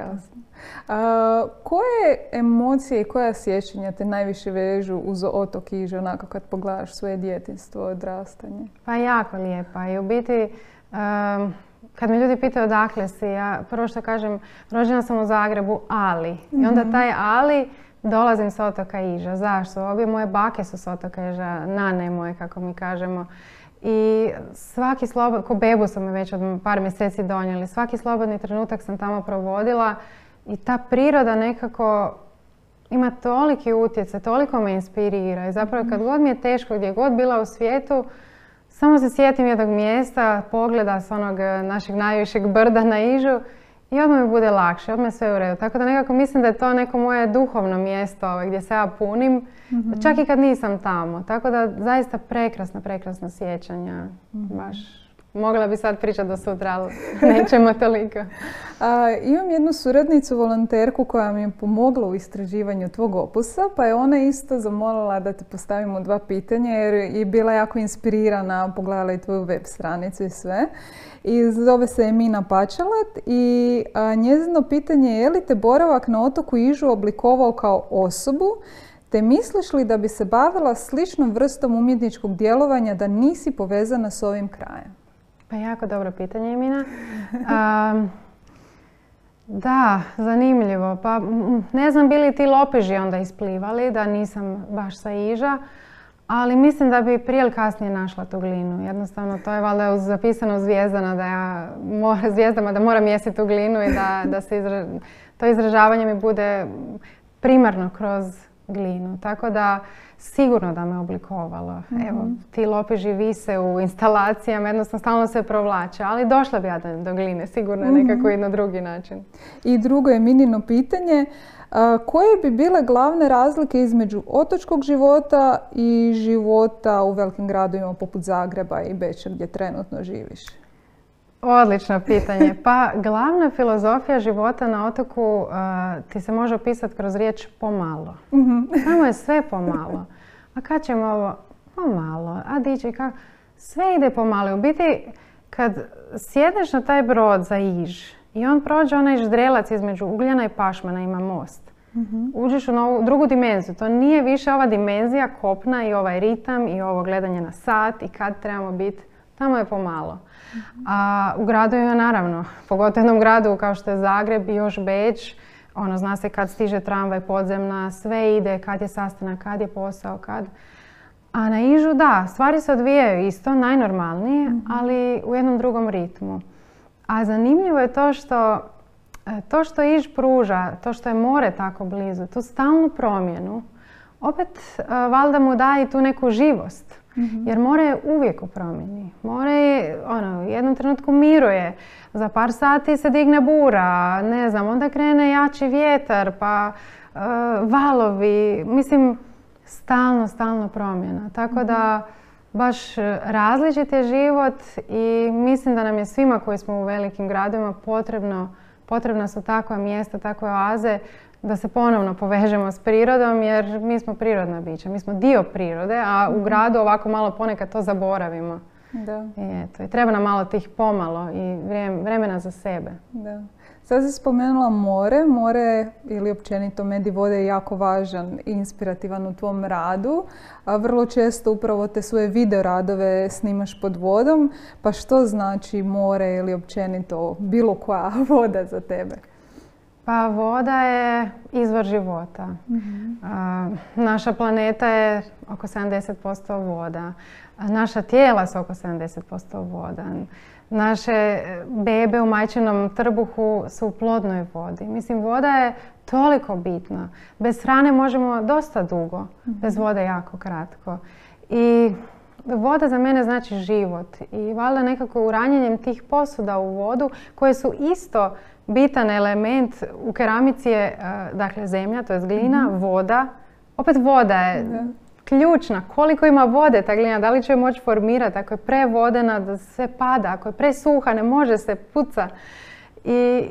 A, koje emocije i koja sjećanja te najviše vežu uz otok Iža, onako kad pogledaš svoje djetinjstvo, odrastanje? Pa jako lijepa. I u biti, um, kad me ljudi pitaju odakle si, ja prvo što kažem, rođena sam u Zagrebu, ali. Mm-hmm. I onda taj ali, dolazim sa otoka Iža. Zašto? Obje moje bake su sa otoka Iža, nane moje, kako mi kažemo. I svaki slobodni, ko bebu su me već od par mjeseci donijeli, svaki slobodni trenutak sam tamo provodila i ta priroda nekako ima toliki utjecaj, toliko me inspirira. I zapravo kad god mi je teško, gdje god bila u svijetu, samo se sjetim jednog mjesta, pogleda s onog našeg najvišeg brda na Ižu i odmah mi bude lakše, odmah je sve u redu. Tako da nekako mislim da je to neko moje duhovno mjesto ovaj, gdje se ja punim, mm-hmm. čak i kad nisam tamo. Tako da zaista prekrasna, prekrasna sjećanja. Mm-hmm. Baš. Mogla bi sad pričati do sutra, ali nećemo toliko. A, imam jednu suradnicu, volonterku koja mi je pomogla u istraživanju tvog opusa, pa je ona isto zamolila da ti postavimo dva pitanja jer je bila jako inspirirana, pogledala i tvoju web stranicu i sve. I zove se Emina Pačalat i a, njezino pitanje je je li te boravak na otoku Ižu oblikovao kao osobu, te misliš li da bi se bavila sličnom vrstom umjetničkog djelovanja da nisi povezana s ovim krajem? Pa jako dobro pitanje, Emina. Um, da, zanimljivo. Pa ne znam bi li ti lopiži onda isplivali da nisam baš sa Iža, ali mislim da bi prije ili kasnije našla tu glinu. Jednostavno to je valjda zapisano u Zvijezdama da ja mora, Zvijezdama da moram jesti tu glinu i da, da se izra, to izražavanje mi bude primarno kroz glinu. Tako da sigurno da me oblikovalo. Mm-hmm. Evo, ti lopiži vise u instalacijama, jednostavno stalno se provlače, ali došla bi ja do, do gline, sigurno je nekako mm-hmm. i na drugi način. I drugo je Minino pitanje, a, koje bi bile glavne razlike između otočkog života i života u velikim gradovima poput Zagreba i Beča gdje trenutno živiš? Odlično pitanje. Pa glavna filozofija života na otoku uh, ti se može opisati kroz riječ pomalo. Mm-hmm. Tamo je sve pomalo. A kad ćemo ovo? Pomalo. A dići kako? Sve ide pomalo. U biti kad sjedneš na taj brod za Iž i on prođe onaj ždrelac između Ugljana i Pašmana, ima most. Mm-hmm. Uđeš u novu, drugu dimenziju. To nije više ova dimenzija kopna i ovaj ritam i ovo gledanje na sat i kad trebamo biti. Tamo je pomalo. A u gradovima naravno, pogotovo u jednom gradu kao što je Zagreb i još Beč, Ono, zna se kad stiže tramvaj podzemna, sve ide, kad je sastanak, kad je posao, kad... A na Ižu da, stvari se odvijaju isto, najnormalnije, mm-hmm. ali u jednom drugom ritmu. A zanimljivo je to što, to što Iž pruža, to što je more tako blizu, tu stalnu promjenu, opet valjda mu daje i tu neku živost. Mm-hmm. Jer more je uvijek u promjeni. More je, ono, u jednom trenutku miruje, za par sati se digne bura, ne znam, onda krene jači vjetar, pa uh, valovi, mislim, stalno, stalno promjena. Tako da baš različit je život i mislim da nam je svima koji smo u velikim gradovima potrebno, potrebna su takva mjesta, takve oaze da se ponovno povežemo s prirodom jer mi smo prirodna bića, mi smo dio prirode, a u gradu ovako malo ponekad to zaboravimo. Da. I eto, i treba nam malo tih pomalo i vremena za sebe. Da. Sad si spomenula more. More ili općenito medij vode je jako važan i inspirativan u tvom radu. A vrlo često upravo te svoje video radove snimaš pod vodom. Pa što znači more ili općenito bilo koja voda za tebe? Pa voda je izvor života. Mm-hmm. A, naša planeta je oko sedamdeset posto voda. A naša tijela su oko sedamdeset posto voda. Naše bebe u majčinom trbuhu su u plodnoj vodi. Mislim, voda je toliko bitna. Bez hrane možemo dosta dugo, mm-hmm. bez vode jako kratko. I voda za mene znači život. I valjda nekako uranjenjem tih posuda u vodu, koje su isto bitan element u keramici je, dakle, zemlja, to je glina, mm-hmm. voda. Opet voda je mm-hmm. ključna. Koliko ima vode ta glina, da li će moći formirati, ako je prevodena da sve pada, ako je presuha ne može se, puca. I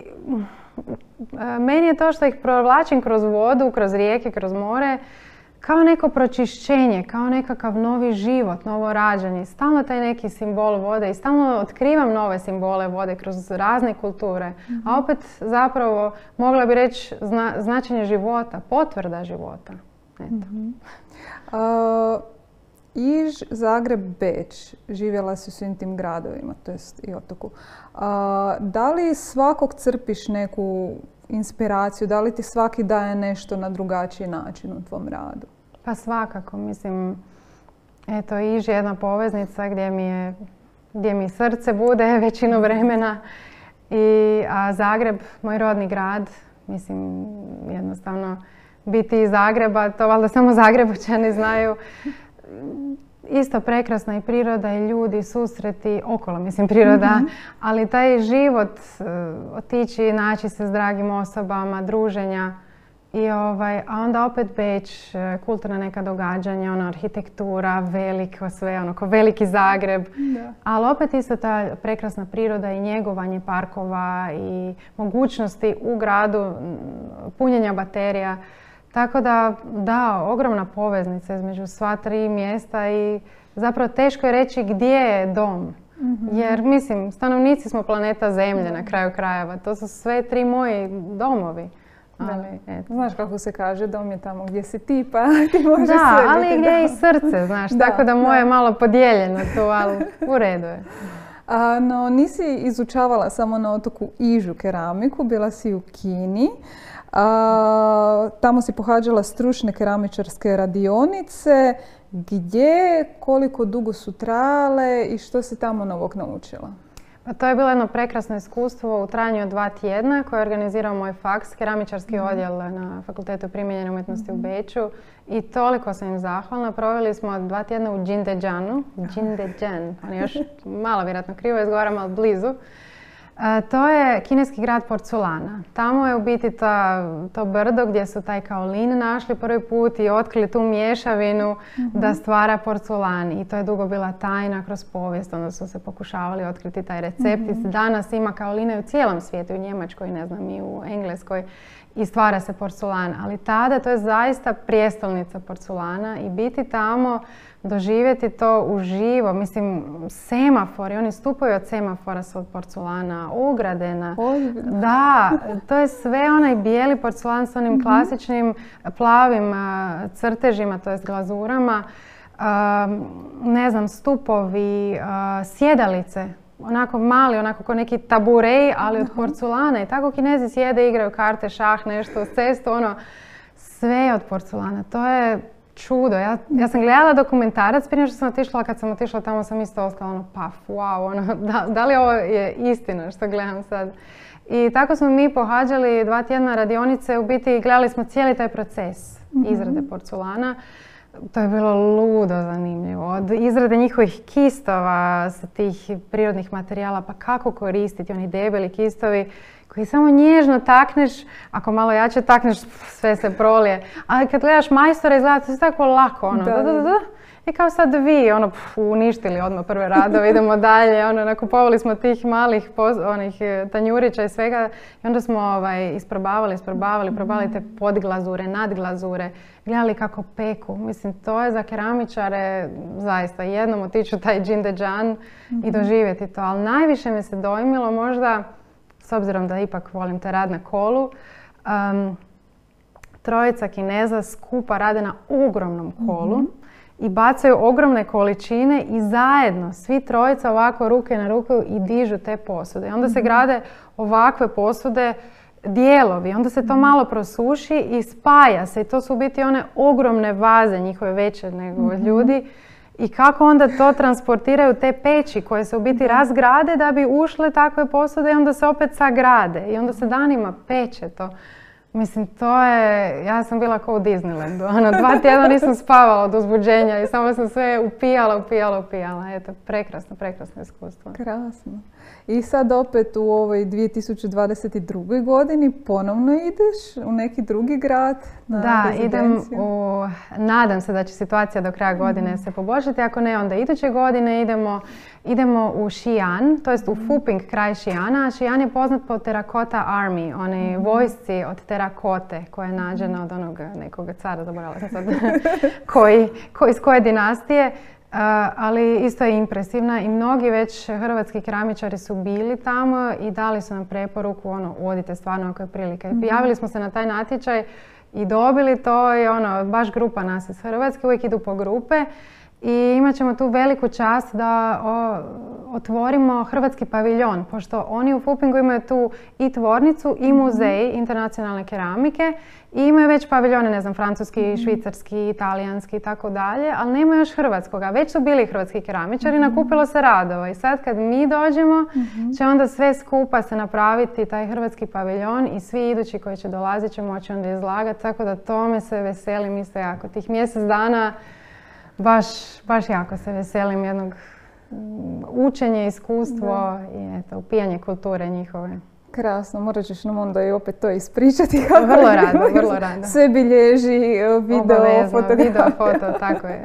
meni je to što ih provlačim kroz vodu, kroz rijeke, kroz more, kao neko pročišćenje, kao nekakav novi život, novo rađanje. Stalno taj neki simbol vode i stalno otkrivam nove simbole vode kroz razne kulture. Mm-hmm. A opet zapravo mogla bi reći zna, značenje života, potvrda života. Eto. Mm-hmm. Uh, Iž, Zagreb, Beč. Živjela si u svim tim gradovima, to jest i otoku. Uh, da li svakog crpiš neku inspiraciju? Da li ti svaki daje nešto na drugačiji način u tvom radu? Pa svakako. Mislim, eto, Iž je jedna poveznica gdje mi, je, gdje mi srce bude većinu vremena. I, a Zagreb, moj rodni grad, mislim, jednostavno biti iz Zagreba, to valjda samo Zagrebačani znaju. Isto prekrasna i priroda i ljudi, susreti, okolo mislim priroda, mm-hmm. ali taj život, otići, naći se s dragim osobama, druženja i ovaj, a onda opet Beč, kulturna neka događanja, ona arhitektura, veliko sve, ono ko veliki Zagreb, da. Ali opet isto ta prekrasna priroda i njegovanje parkova i mogućnosti u gradu, punjenja baterija. Tako da, da, ogromna poveznica između sva tri mjesta i zapravo teško je reći gdje je dom. Mm-hmm. Jer, mislim, stanovnici smo planeta Zemlje na kraju krajeva. To su sve tri moji domovi. Ali, eto. Znaš kako se kaže, dom je tamo gdje si ti, pa ti možeš da, sve ali biti gdje dom. je i srce, znaš. Da, tako da moje je malo podijeljeno tu, ali u redu je. A, no, nisi izučavala samo na otoku Ižu keramiku, bila si u Kini. A, tamo si pohađala stručne keramičarske radionice. Gdje, koliko dugo su trajale i što si tamo novog naučila? Pa to je bilo jedno prekrasno iskustvo u trajanju od dva tjedna koje je organizirao moj faks, keramičarski mm-hmm. odjel na Fakultetu primijenjene umjetnosti mm-hmm. u Beču. I toliko sam im zahvalna. Proveli smo dva tjedna u Jindađanu. Jindađan, on je još malo vjerojatno krivo izgovaram, ali blizu. E, to je kineski grad porculana. Tamo je u biti ta, to brdo gdje su taj kaolin našli prvi put i otkrili tu mješavinu mm-hmm. da stvara porculan. I to je dugo bila tajna kroz povijest. Onda su se pokušavali otkriti taj recept. Mm-hmm. Danas ima kaoline u cijelom svijetu, u Njemačkoj, ne znam, i u Engleskoj. I stvara se porculan. Ali tada to je zaista prijestolnica porculana i biti tamo, doživjeti to uživo. Mislim, semafori, oni stupaju od semafora su od porculana, ograde na... Da, to je sve onaj bijeli porculan s onim mm-hmm. klasičnim plavim uh, crtežima, to jest glazurama. Uh, ne znam, stupovi, uh, sjedalice. onako mali, onako kao neki taburej, ali od porculana. I tako Kinezi sjede, igraju karte, šah, nešto, cestu, ono, sve je od porculana. To je čudo. Ja, ja sam gledala dokumentarac prije što sam otišla, a kad sam otišla tamo sam isto ostala ono, paf, wow, ono, da, da li ovo je istina što gledam sad? I tako smo mi pohađali dva tjedna radionice, u biti gledali smo cijeli taj proces izrade porculana. To je bilo ludo zanimljivo. Od izrade njihovih kistova sa tih prirodnih materijala, pa kako koristiti oni debeli kistovi koji samo nježno takneš, ako malo jače takneš, sve se prolije. Ali kad gledaš majstora izgleda to je tako lako, ono, da, da, da. I kao sad vi, ono, pf, uništili odmah prve radove, idemo dalje, ono, nakupovali smo tih malih poz, onih tanjurića i svega i onda smo ovaj, isprobavali, isprobavali, probali te podglazure, nadglazure, gledali kako peku. Mislim, to je za keramičare zaista jednom otići u taj Jindajan mm-hmm. i doživjeti to. Ali najviše me se dojmilo možda, s obzirom da ipak volim te rad na kolu, um, trojica Kineza skupa rade na ogromnom kolu. Mm-hmm. I bacaju ogromne količine i zajedno, svi trojica ovako ruke na ruku i dižu te posude. I onda se grade ovakve posude, dijelovi, onda se to malo prosuši i spaja se. I to su u biti one ogromne vaze, njihove veće nego mm-hmm. ljudi. I kako onda to transportiraju te peći koje se u biti razgrade da bi ušle takve posude i onda se opet sagrade. I onda se danima peče to. Mislim, to je, ja sam bila kao u Disneylandu, ono, dva tjedna nisam spavala od uzbuđenja i samo sam sve upijala, upijala, upijala. Eto, prekrasno, prekrasno iskustvo. Krasno. I sad opet u ovoj dvije tisuće dvadeset drugoj godini ponovno ideš u neki drugi grad na Da, rezidenciju. idem u, nadam se da će situacija do kraja godine mm. se poboljšati, ako ne, onda iduće godine idemo, idemo u Xi'an, to jest u Fuping kraj Xi'ana. Xi'an je poznat po Terracotta Army, one mm. vojsci od terakote koja je nađena od onog nekog cara, zaboravila sam sad, koji, koji, iz koje dinastije. Uh, ali isto je impresivna i mnogi već hrvatski keramičari su bili tamo i dali su nam preporuku, ono, odite stvarno ako je prilika. Mm-hmm. Javili smo se na taj natječaj i dobili to i ono, baš grupa nas iz Hrvatske, uvijek idu po grupe i imat ćemo tu veliku čast da o, otvorimo hrvatski paviljon, pošto oni u Fupingu imaju tu i tvornicu i muzej internacionalne keramike i imaju već paviljone, ne znam, francuski, mm-hmm. švicarski, italijanski i tako dalje, ali nema još hrvatskoga. Već su bili hrvatski keramičari, mm-hmm. nakupilo se radova i sad kad mi dođemo mm-hmm. će onda sve skupa se napraviti taj hrvatski paviljon i svi idući koji će dolaziti će moći onda izlagati, tako da tome se veselim isto jako. Tih mjesec dana baš, baš jako se veselim jednog učenje, iskustvo da. I eto, upijanje kulture njihove. Krasno, morat ćeš nam onda i opet to ispričati. Vrlo rado, vrlo rado. Sve bilježi, video, obavezno, fotografije. video, foto, tako je.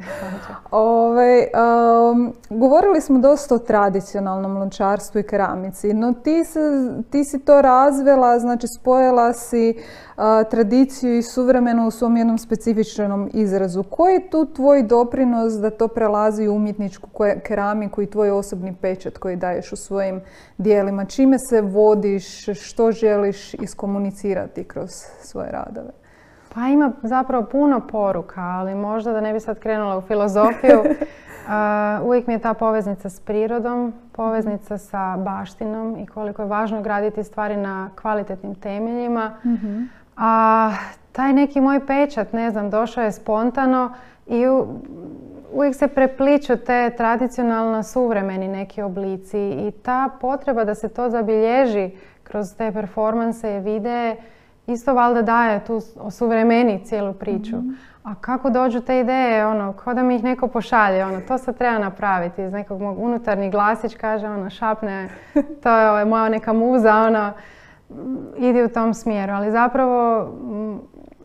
Ove, um, govorili smo dosta o tradicionalnom lončarstvu i keramici, no ti, se, ti si to razvela, znači spojila si uh, tradiciju i suvremeno u svom jednom specifičnom izrazu. Koji je tu tvoj doprinos da to prelazi u umjetničku keramiku i tvoj osobni pečat koji daješ u svojim dijelima? Čime se vodiš? Što želiš iskomunicirati kroz svoje radove? Pa ima zapravo puno poruka, ali možda da ne bi sad krenula u filozofiju. uh, uvijek mi je ta poveznica s prirodom, poveznica sa baštinom i koliko je važno graditi stvari na kvalitetnim temeljima. Mm-hmm. A taj neki moj pečat, ne znam, došao je spontano i u, uvijek se prepliču te tradicionalno suvremeni neki oblici i ta potreba da se to zabilježi kroz te performanse i videe isto valjda daje tu osuvremeni cijelu priču. Mm-hmm. A kako dođu te ideje, ono, kao da mi ih neko pošalje, ono, to se treba napraviti. Iz nekog mog unutarnji glasić kaže, ono, šapne, to je ovaj, moja neka muza, ono, idi u tom smjeru. Ali zapravo m,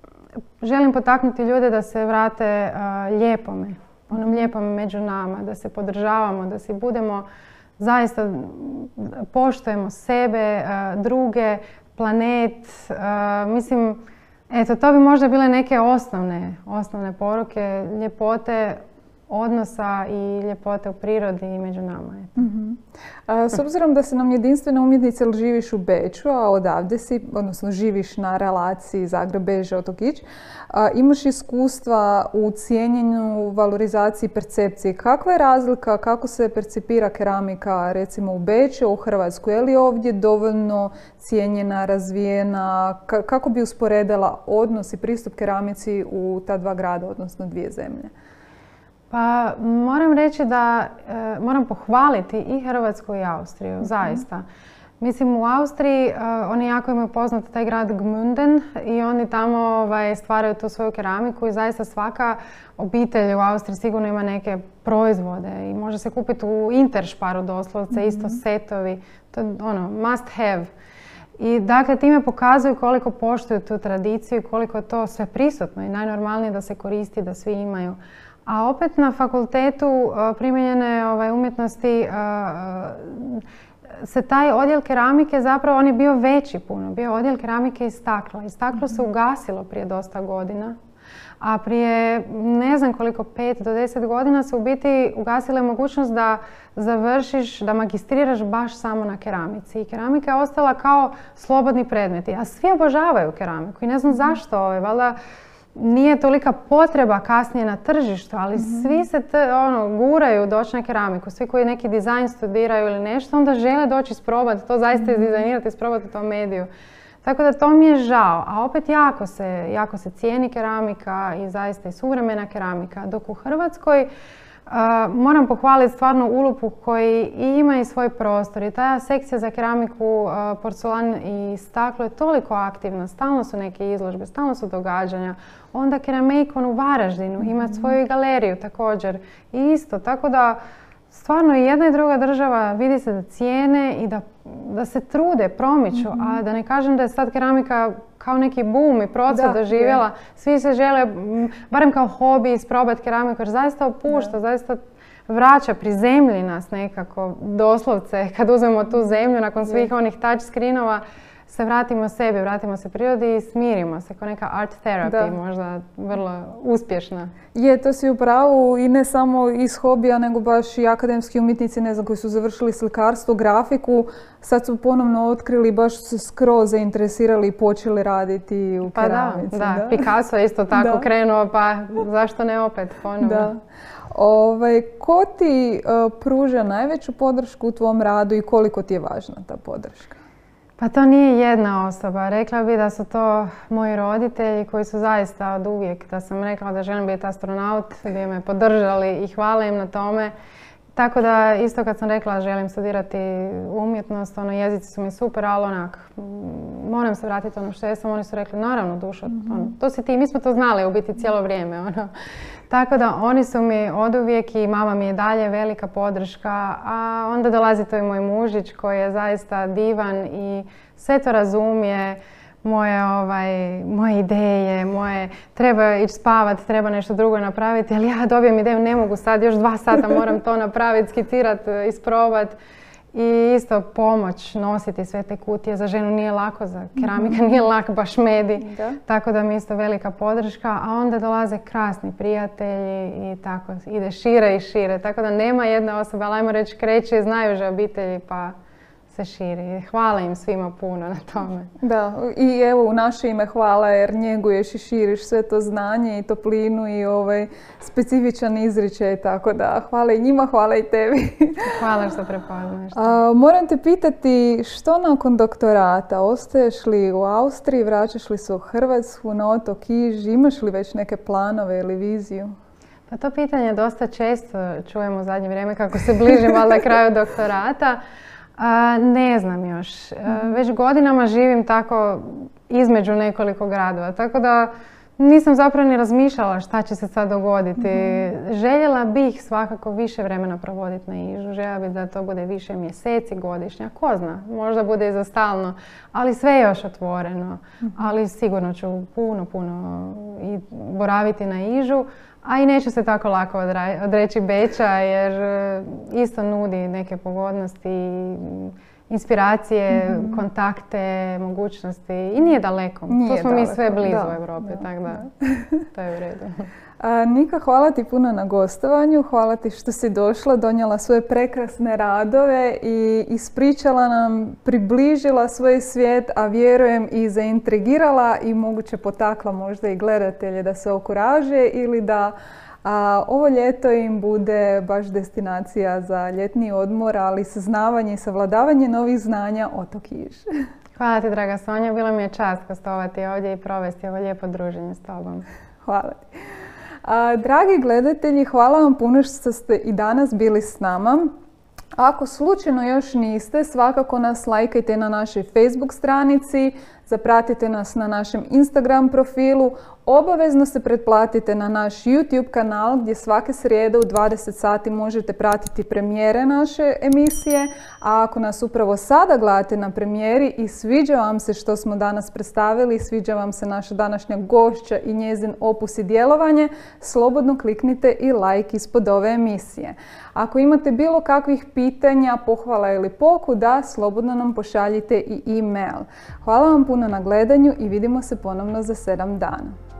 želim potaknuti ljude da se vrate uh, lijepome, onom lijepome među nama, da se podržavamo, da si budemo zaista poštujemo sebe, druge, planet. Mislim, eto, to bi možda bile neke osnovne, osnovne poruke, ljepote odnosa i ljepote u prirodi i među nama. Mm-hmm. A, s obzirom da si nam jedinstvena umjetnica, ili živiš u Beču, a odavde si, odnosno živiš na relaciji Zagreb-Bež, otok Ić, a, imaš iskustva u cijenjenju, valorizaciji, percepciji. Kakva je razlika, kako se percipira keramika recimo u Beču, u Hrvatskoj? Je li ovdje dovoljno cijenjena, razvijena? K- kako bi usporedila odnos i pristup keramici u ta dva grada, odnosno dvije zemlje? Pa moram reći da e, moram pohvaliti i Hrvatsku i Austriju, mm-hmm. zaista. Mislim, u Austriji e, oni jako imaju poznat taj grad Gmunden i oni tamo ovaj, stvaraju tu svoju keramiku i zaista svaka obitelj u Austriji sigurno ima neke proizvode i može se kupiti u Intersparu doslovce, mm-hmm. isto setovi, to je ono, must have. I dakle, time pokazuju koliko poštuju tu tradiciju i koliko je to sve prisutno i najnormalnije da se koristi, da svi imaju. A opet na fakultetu uh, primijenjene ovaj, umjetnosti uh, se taj odjel keramike zapravo, on je bio veći puno, bio odjel keramike i stakla. I staklo se ugasilo prije dosta godina, a prije ne znam koliko, pet do deset godina se u biti ugasila mogućnost da završiš, da magistriraš baš samo na keramici. I keramika je ostala kao slobodni predmeti, a svi obožavaju keramiku i ne znam zašto, ovaj, valjda nije tolika potreba kasnije na tržištu, ali mm-hmm. svi se t, ono, guraju doći na keramiku. Svi koji neki dizajn studiraju ili nešto, onda žele doći isprobati to, zaista mm-hmm. izdizajnirati, isprobati u tom mediju. Tako da to mi je žao, a opet jako se, jako se cijeni keramika i zaista i suvremena keramika. Dok u Hrvatskoj uh, moram pohvaliti stvarno Ulupu koji ima i svoj prostor i ta sekcija za keramiku, uh, porculan i staklo je toliko aktivna. Stalno su neke izložbe, stalno su događanja. Onda Keramejkon u Varaždinu ima svoju galeriju također i isto. Tako da stvarno i jedna i druga država vidi se da cijene i da, da se trude, promiču, mm-hmm. a da ne kažem da je sad keramika kao neki boom i procvat doživjela. Je. Svi se žele, barem kao hobi, isprobati keramiku jer zaista opušta, da. zaista vraća, prizemlji nas nekako, doslovce. Kad uzmemo tu zemlju nakon svih je. onih touch screenova, se vratimo sebi, vratimo se prirodi i smirimo se, kao neka art therapy, da. možda vrlo uspješna. Je, to si u pravu i ne samo iz hobija, nego baš i akademski umjetnici, ne znam, koji su završili slikarstvo, grafiku, sad su ponovno otkrili, baš su skroz zainteresirali i počeli raditi u pa keramici. Da, da, da. Picasso je isto tako da. krenuo, pa zašto ne opet ponovno. Da. Ovaj, ko ti uh, pruža najveću podršku u tvom radu i koliko ti je važna ta podrška? Pa to nije jedna osoba. Rekla bih da su to moji roditelji koji su zaista od uvijek, da sam rekla da želim biti astronaut, bi me podržali i hvala im na tome. Tako da isto kad sam rekla želim studirati umjetnost, ono, jezici su mi super, ali onak, moram se vratiti ono što jesam, oni su rekli naravno dušo, mm-hmm. ono, to si ti, mi smo to znali u biti cijelo vrijeme. Ono. Tako da oni su mi oduvijek i mama mi je dalje velika podrška, a onda dolazi to i moj mužić koji je zaista divan i sve to razumije. Moje, ovaj, moje ideje, moje treba ići spavati, treba nešto drugo napraviti, ali ja dobijem ideju, ne mogu sad, još dva sata moram to napraviti, skicirati, isprobati. I isto pomoć nositi sve te kutije. Za ženu nije lako, za keramika nije lak baš medi. Da. Tako da mi isto velika podrška. A onda dolaze krasni prijatelji i tako ide šire i šire. Tako da nema jedne osobe, ali ajmo reći kreće iz najuže obitelji pa se širi. Hvala im svima puno na tome. Da, i evo u naše ime hvala jer njeguješ i širiš sve to znanje i toplinu i ovaj specifičan izričaj, tako da hvala i njima, hvala i tebi. Hvala što prepoznaš. A, moram te pitati što nakon doktorata, ostaješ li u Austriji, vraćaš li se u Hrvatsku, na otok Iž, imaš li već neke planove ili viziju? Pa to pitanje dosta često čujem u zadnje vrijeme kako se bližim valjda kraju doktorata. A, ne znam još. Mm-hmm. Već godinama živim tako između nekoliko gradova, tako da nisam zapravo ni razmišljala šta će se sad dogoditi. Mm-hmm. Željela bih svakako više vremena provoditi na Ižu. Željela bih da to bude više mjeseci godišnja. Ko zna, možda bude i za stalno, ali sve je još otvoreno. Mm-hmm. Ali sigurno ću puno, puno i boraviti na Ižu. A i neću se tako lako odreći Beča jer isto nudi neke pogodnosti inspiracije, mm-hmm. kontakte, mogućnosti i nije daleko. Nije tu smo daleko. mi sve blizu da, Europe, da, tako da, da. to je u redu. A, Nika, hvala ti puno na gostovanju, hvala ti što si došla, donijela svoje prekrasne radove i ispričala nam, približila svoj svijet, a vjerujem i zaintrigirala i moguće potakla možda i gledatelje da se okuraže ili da a, ovo ljeto im bude baš destinacija za ljetni odmor, ali saznavanje i savladavanje novih znanja otok Iž. Hvala ti, draga Sonja, bilo mi je čast gostovati ovdje i provesti ovo lijepo druženje s tobom. Hvala ti. A, dragi gledatelji, hvala vam puno što ste i danas bili s nama. Ako slučajno još niste, svakako nas lajkajte na našoj Facebook stranici, zapratite nas na našem Instagram profilu, obavezno se pretplatite na naš YouTube kanal gdje svake srijede u dvadeset sati možete pratiti premijere naše emisije, a ako nas upravo sada gledate na premijeri i sviđa vam se što smo danas predstavili, sviđa vam se naša današnja gošća i njezin opus i djelovanje, slobodno kliknite i like ispod ove emisije. Ako imate bilo kakvih pitanja, pohvala ili pokuda, slobodno nam pošaljite i e-mail. Hvala vam puno na gledanju i vidimo se ponovno za sedam dana.